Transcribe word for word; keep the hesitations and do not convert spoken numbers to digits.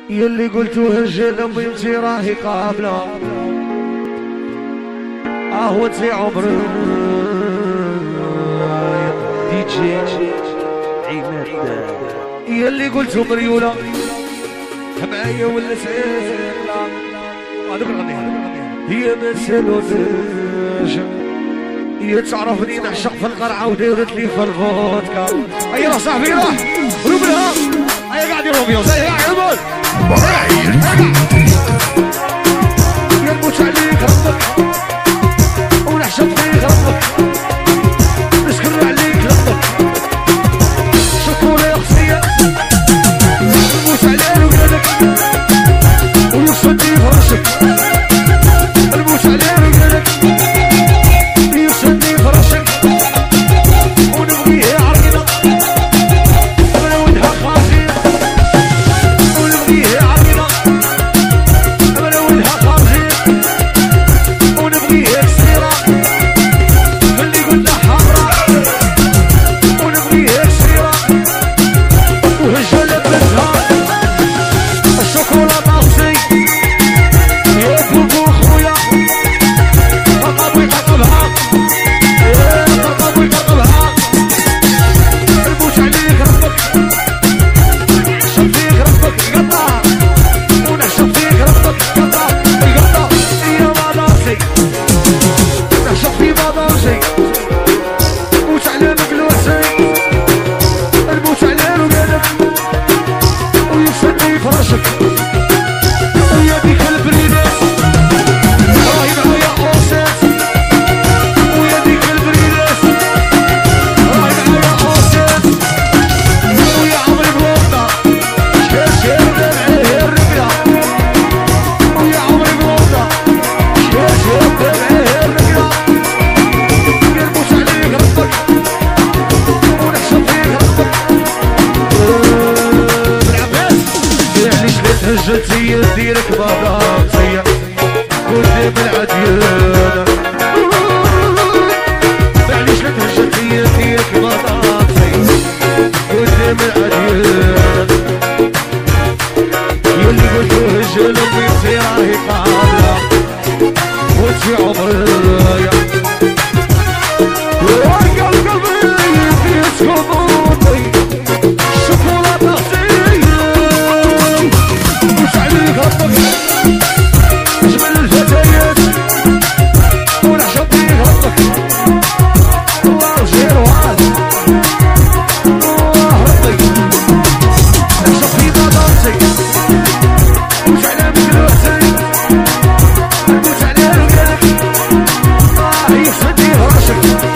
يلي قلتو هجل امي انتي راهي قابله اهو انتي عمرك دي جي عماد يلي قلتو مريوله معايا ولا سيقلا هذوك نغنيها هي ما سالوناش هي تعرفني نعشق في القرعه وديرت لي في الفودكا اي روح صاحبي روح روح لها هيا قاعد يروبيوس هيا عمود يا نموت عليك ربك ونحشط فيك ربك نشكر عليك ربك شكرا يا خصية نموت على ولادك ويوصلني فرشك نموت على ولادك ويوصلني فرشك ونبغيه عريضة ونودها خاصية ونبغيه عريضة ونودها خاصية ونبغيه كسيرة اللي قلنا حمراء ونبغيه كسيرة وهجلة بنتها الشوكولاتة خصي يا بوبو خويا قطب ويقطبها يا قطب ويقطبها نموت عليك ربك نعشق فيك ربك قطع ونعشق فيك ربك قطع القطع يا مدارسي نعشق في مدارسي نموت على مقلوسي نموت على رقادك ويوصلني فرشك ويا ديك البريدات راهي معايا اوسات ويا ديك البريدات راهي معايا اوسات ويا عمري بلوطة شكال شكال معاه الرقدة ويا عمري بلوطة شكال شكال معاه الرقدة يا نموت عليك ربك ونحشط فيك ربك بالعباس علاش لا تهجلت هي ديرك مدارسية قدام العديان معليش لا تهجلت هي ديرك مدارسية قدام العديان يلي قلتو هجل امي انتي راهي قابلة وانتي عمرية وارقى قلبي في سكوتي شوكولاتة مش عليك ربك اجمل الفتيات ونعشق فيك ربك الله وجهي وعاد الله ربي نعشق في مدارتي نموت على مقلوحتي نموت على رقادك الله يسعدني فراشك